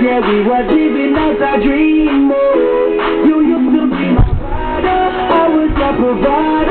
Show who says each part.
Speaker 1: yeah, we was living out our dream. Oh, you used to be my father, I was your provider.